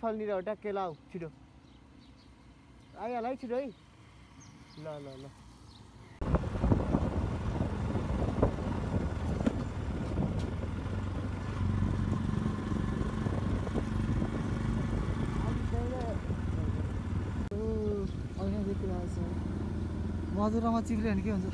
पसलनिर हो ट्याक्कै ल आऊ छिटो आइहाल है छिटो है ल ल ल मधुरामा चिप्ल्यो भने के हुन्छ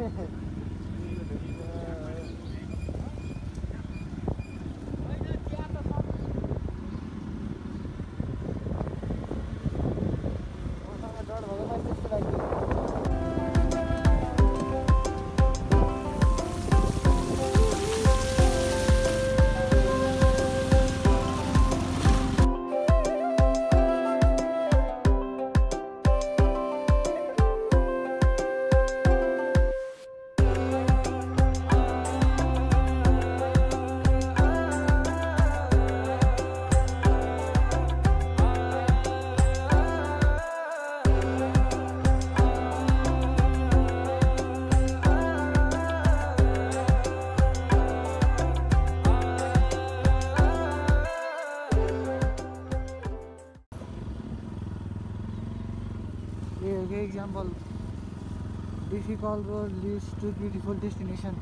example difficult road leads to beautiful destination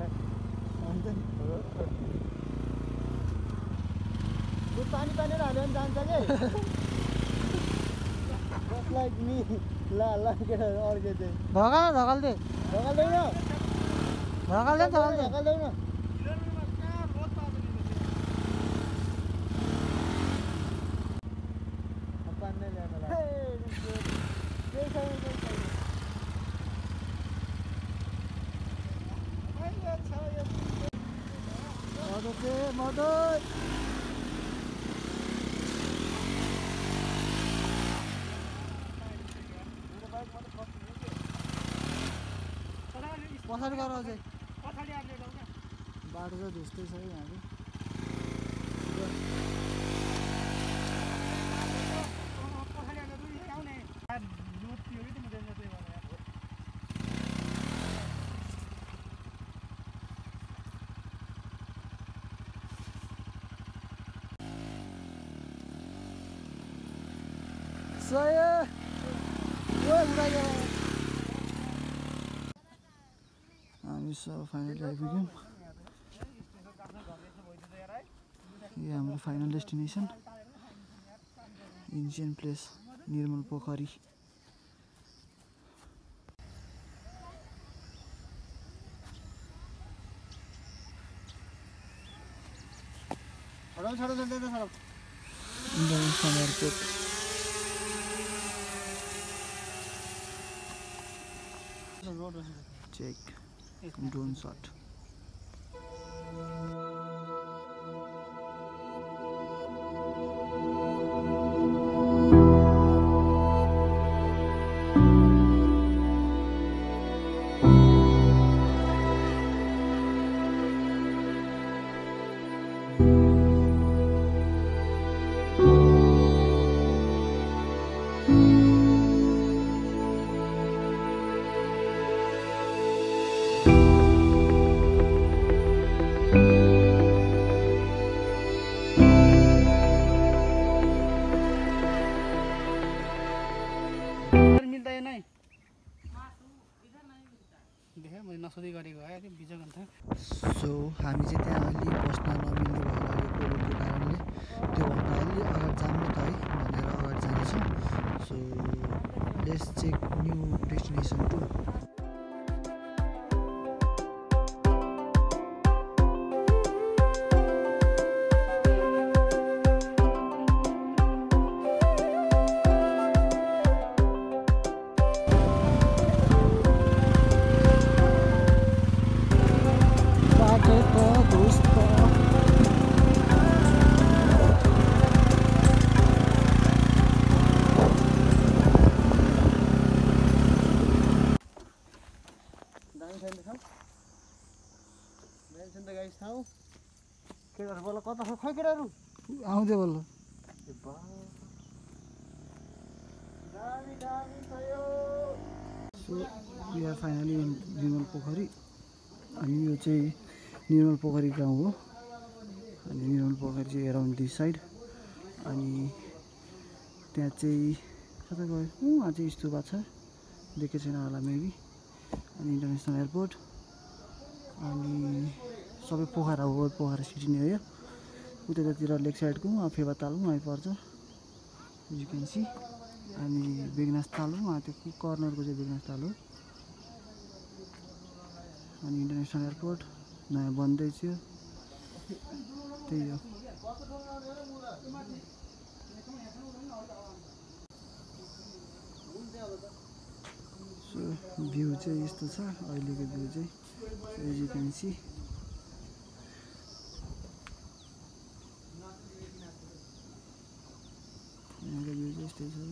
पानी हाल्यो भने जान्छ के जस्ट लाइक मी ल ल केटाहरु अर्के चाहिँ धकाल्दै धकाल्दैन पान्ने ल्याएला मदत पछाडि गर अझै बाटो चाहिँ ढुस्दै छ है यहाँ हामी सब फाइनली आइपुग्यौँ यो हाम्रो final destination ancient place Nirmal Pokhari check drone shot so हामी चाहिँ त्यहाँ अलि बस्न नमिल्ने भएर कोभिडको कारणले त्योभन्दा अलि अगाडि जानु त है भनेर अगाडि जाँदैछौँ so let's check new destination to आउँदै बल्ल so we are finally in Nirmal Pokhari अनि यो चाहिँ निर्मल पोखरी गाउँ हो अनि निर्मल पोखरी चाहिँ एराउन्ड दिस साइड अनि त्यहाँ चाहिँ कता गयो अझै स्तूपा छ देखेको छैन होला मेबी अनि इन्टरनेसनल एयरपोर्ट अनि सबै पोखरा हो पोखरा सिटी नै हो यो उतातिर लेक साइडको फेवातालु आइपर्छ यु क्यान सी अनि बेगनासताल हो त्यो कर्नरको चाहिँ बेगनासताल हो अनि इन्टरनेसनल एयरपोर्ट नयाँ बन्दैछ त्यही हो सो भ्यू चाहिँ यस्तो छ अहिलेको भ्यू चाहिँ एज यु क्यान सी यहाँको भ्यू चाहिँ यस्तै छ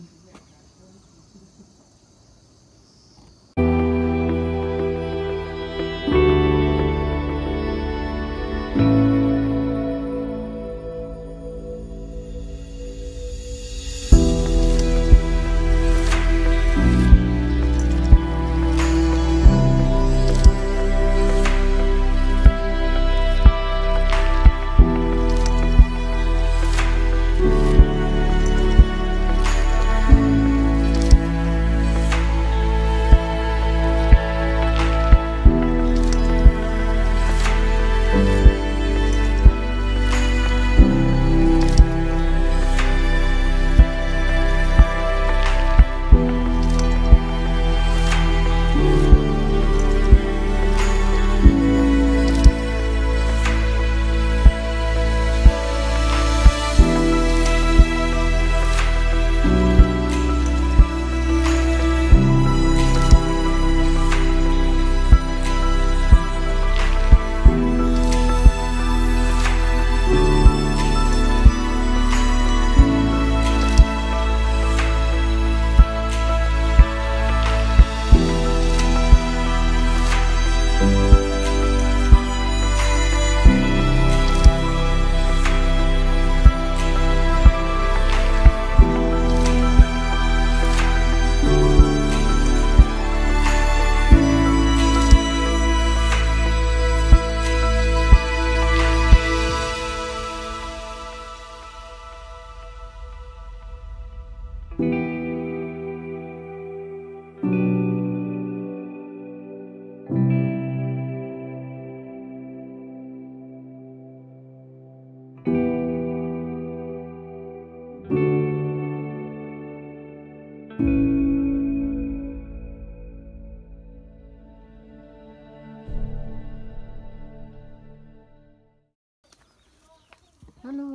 हेलो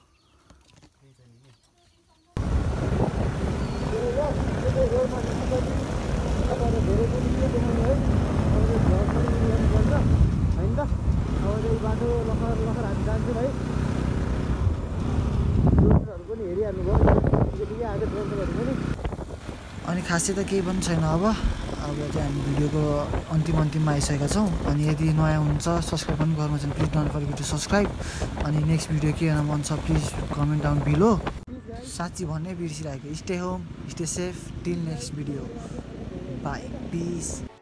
अनि खासै त केही पनि छैन अब चाहिँ हामी भिडियोको अन्तिममा आइसकेका छौँ अनि यदि नयाँ हुनुहुन्छ सब्सक्राइब पनि गर्नु छ भने please don't forget to subscribe अनि नेक्स्ट भिडियो के हेर्न मन छ प्लिज कमेन्ट डाउन बिलो साँच्ची भन्नै बिर्सिरहेको stay home stay safe till next video bye piece